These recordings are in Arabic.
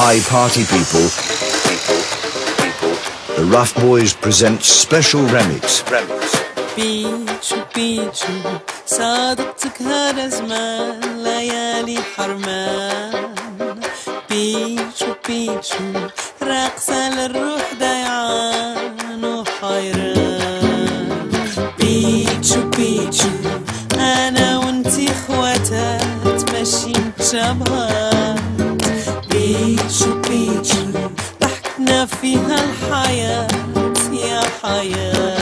Hi party people. The Rough Boys presents special remix. بيتشو بيتشو صادقتك هذا زمان ليالي حرمان. بيتشو بيتشو راقصة للروح ضيعان وحيران. بيتشو بيتشو أنا وانتي خواتات ماشيين شبهات. بيتشو بيتشو ضحكنا فيها الحياة يا حياة.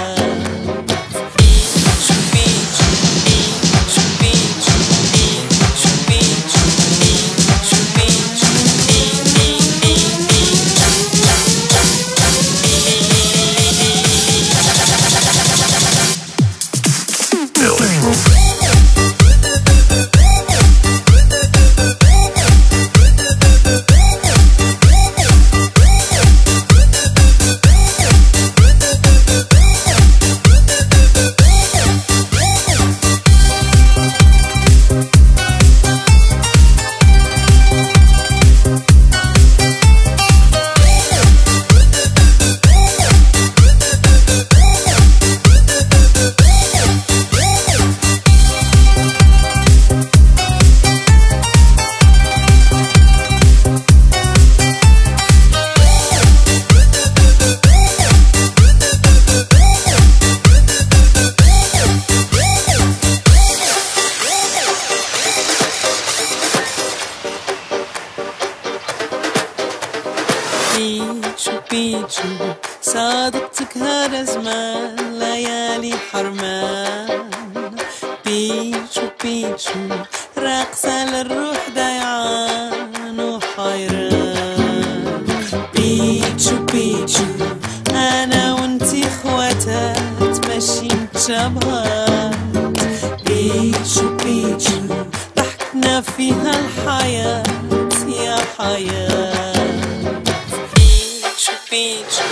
بيتشو بيتشو صادقتك هذا زمان ليالي حرمان. بيتشو بيتشو راقصة للروح ضيعان وحيران. بيتشو بيتشو أنا وانتي خواتات ماشيين شبهات. بيتشو بيتشو ضحكنا فيها الحياة يا حياة. Beach.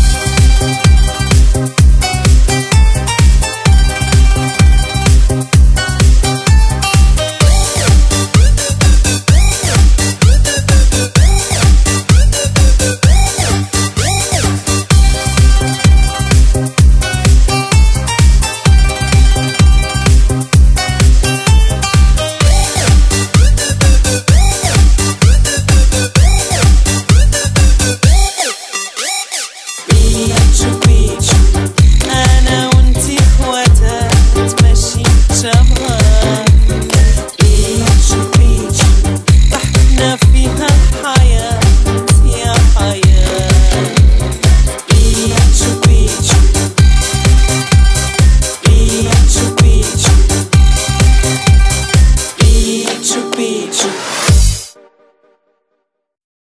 أنا وانتي خواتات ماشيين شبهات. بيتشو بيتشو ضحكنا فيها